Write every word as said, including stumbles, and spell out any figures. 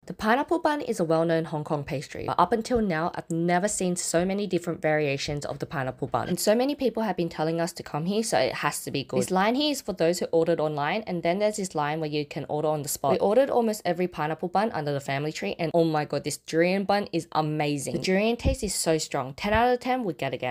The pineapple bun is a well-known Hong Kong pastry, but up until now, I've never seen so many different variations of the pineapple bun. And so many people have been telling us to come here, so it has to be good. This line here is for those who ordered online, and then there's this line where you can order on the spot. We ordered almost every pineapple bun under the family tree, and oh my god, this durian bun is amazing. The durian taste is so strong. ten out of ten would get again.